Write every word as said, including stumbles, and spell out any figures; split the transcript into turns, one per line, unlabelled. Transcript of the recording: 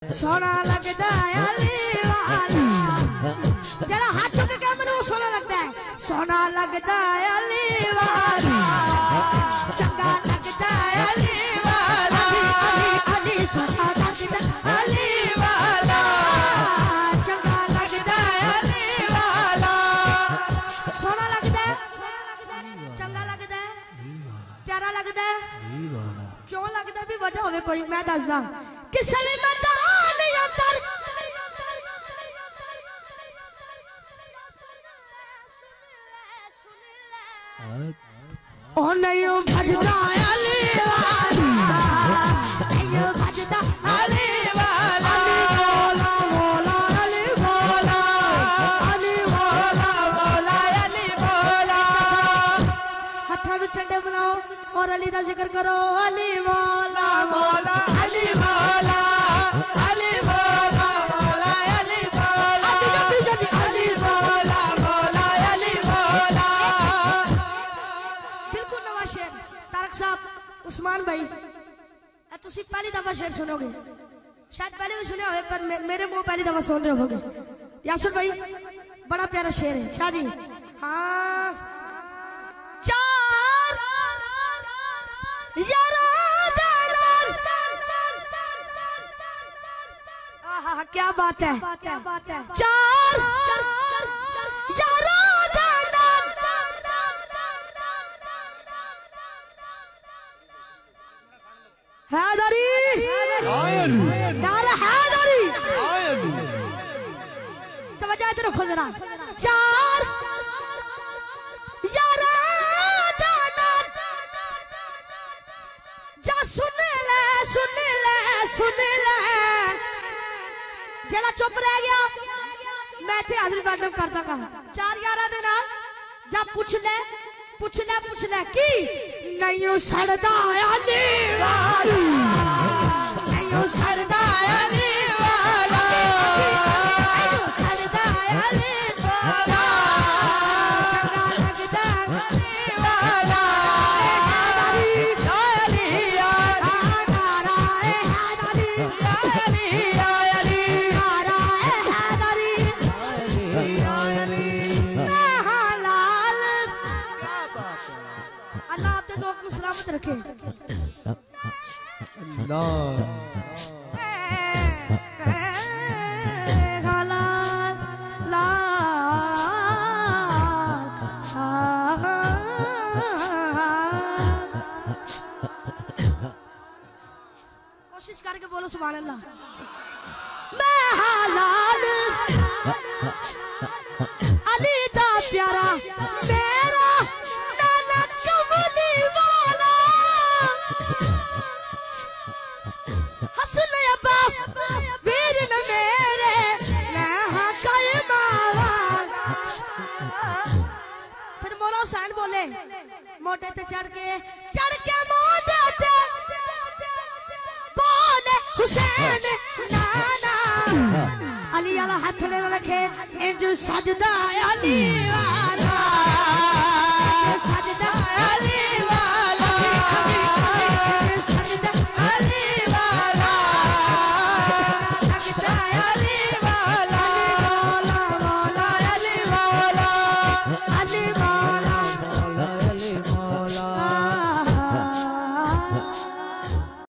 सोना लगता है अली वाला जरा हाथ चुक के मैंने वो सोना लगता है सोना लगता है अली वाला चंगा लगता है अली वाला अली अली सोना लगता है अली वाला चंगा लगता है अली वाला सोना लगता है चंगा लगता है प्यारा लगता है क्यों लगता है भी वजह होवे कोई मैं दसदा किसे भी मैदान अंदर ओ नहीं भजदा अली वाला नहीं भजदा अली वाला बोला बोला अली बोला अली बोला बोला अली बोला हाथों में ठंडे बनाओ और अली का जिक्र करो अली बोला बोला अली बोला अली बोला बोला अली बोला अली बोला बोला अली बोला बिल्कुल नवा शेर तारक साहब उस्मान भाई तुसी पहली दफा शेर सुनोगे शायद पहले भी सुने होंगे पर मेरे मुंह पहली दफा सुन रहे होगे यासुर भाई बड़ा प्यारा शेर है शाह जी हाँ चार यारा आहा क्या बात है चार यारा हैदरी यार हैदरी तवज्जो इधर रखो जरा चार यारा जा सुन ले सुन ले सुन ले जरा चुप रह गया मैं थे हाजिर मैडम करता कहा चार यारा दे नाल जा पूछ ले पूछ ले पूछ ले की नहीं सड़दा अली वाला नहीं सड़दा अली वाला नहीं सड़दा अली वाला चंगा लगदा अली वाला अली यार आगारा है अली अली अली आगारा है अली अली हालाल अल्लाह आपके ज़ौक़ को सलामत रखे अल्लाह कोशिश करके बोलो सुभान अल्लाह मैं हालाल अली दा प्यारा मेरा नाना कमली वाला हसन अब्बास वीर न मेरे मैं हाँ कलमा वाला फिर मौला हुसैन बोले मोटे ते चढ़ के चढ़ के मोटे ते बोले हुसैन नाना अली वाला हाथ ले रखे इंज सजदा अली वाला सजदा अली वाला